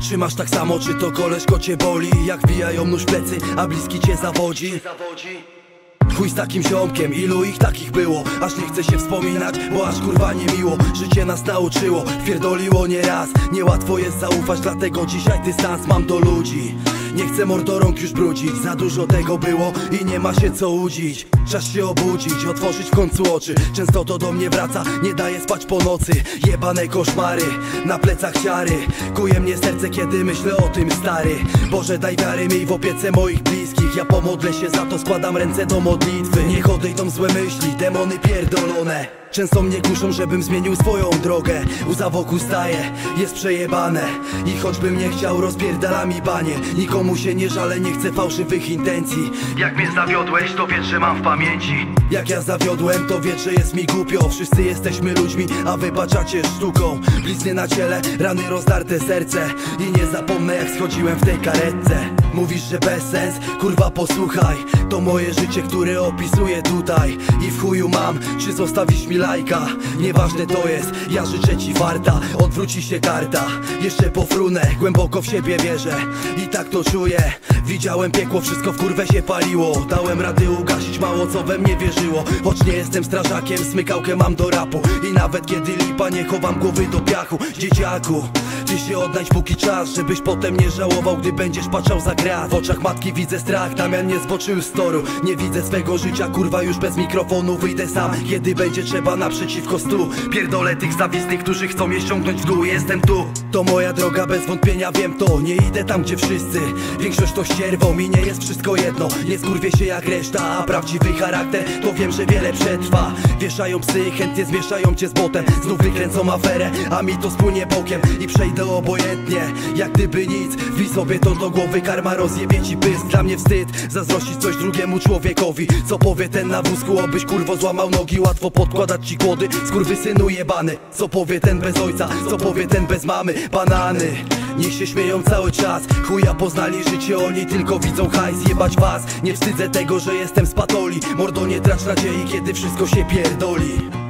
Czy masz tak samo, czy to koleżko cię boli? Jak wbijają nóż w plecy, a bliski cię zawodzi? Chuj z takim ziomkiem, ilu ich takich było? Aż nie chce się wspominać, bo aż kurwa nie miło. Życie nas nauczyło, pierdoliło nieraz. Niełatwo jest zaufać, dlatego dzisiaj dystans mam do ludzi. Nie chcę mordorąk już brudzić, za dużo tego było i nie ma się co łudzić. Czas się obudzić, otworzyć w końcu oczy. Często to do mnie wraca, nie daje spać po nocy. Jebane koszmary, na plecach ciary. Kuje mnie serce, kiedy myślę o tym, stary. Boże, daj wiary mi w opiece moich bliskich. Ja pomodlę się za to, składam ręce do modlitwy. Niech odejdą złe myśli, demony pierdolone. Często mnie kuszą, żebym zmienił swoją drogę. Łza wokół staje, jest przejebane. I choćbym nie chciał, rozpierdala mi banie. Nikomu się nie żalę, nie chcę fałszywych intencji. Jak mnie zawiodłeś, to wiedz, że mam w pamięci. Jak ja zawiodłem, to wiedz, że jest mi głupio. Wszyscy jesteśmy ludźmi, a wybaczacie sztuką. Blizny na ciele, rany rozdarte serce. I nie zapomnę, jak schodziłem w tej karetce. Mówisz, że bez sens? Kurwa, posłuchaj. To moje życie, które opisuję tutaj. I w chuju mam, czy zostawisz mi lajka? Nieważne to jest, ja życzę ci farta. Odwróci się karta, jeszcze pofrunę. Głęboko w siebie wierzę i tak to czuję. Widziałem piekło, wszystko w kurwę się paliło. Dałem rady ugasić mało, co we mnie wierzyło. Choć nie jestem strażakiem, smykałkę mam do rapu. I nawet kiedy lipa, nie chowam głowy do piachu. Dzieciaku, ty się odnajdź póki czas, żebyś potem nie żałował, gdy będziesz patrzał za grat. W oczach matki widzę strach, Damian nie zboczył z toru. Nie widzę swego życia, kurwa, już bez mikrofonu. Wyjdę sam, kiedy będzie trzeba, naprzeciwko stu. Pierdolę tych zawistnych, którzy chcą mnie ściągnąć w dół. Jestem tu, to moja droga, bez wątpienia wiem to. Nie idę tam, gdzie wszyscy, większość to ścierwą. Mi nie jest wszystko jedno, nie skurwię się jak reszta. A prawdziwy charakter, to wiem, że wiele przetrwa. Wieszają psy, chętnie zmieszają cię z botem. Znów wykręcą aferę, a mi to spłynie bokiem. I przejdę obojętnie, jak gdyby nic. Wbij sobie to do głowy, karma rozjebie ci pysk. Dla mnie wstyd, zazdrościć coś drugiemu człowiekowi. Co powie ten na wózku, obyś kurwo złamał nogi. Łatwo podkładać ci kłody, skurwysynu jebany. Co powie ten bez ojca, co powie ten bez mamy. Banany, niech się śmieją cały czas. Chuja poznali życie, oni tylko widzą hajs. Jebać was, nie wstydzę tego, że jestem z patoli. Mordo, nie tracz nadziei, kiedy wszystko się pierdoli.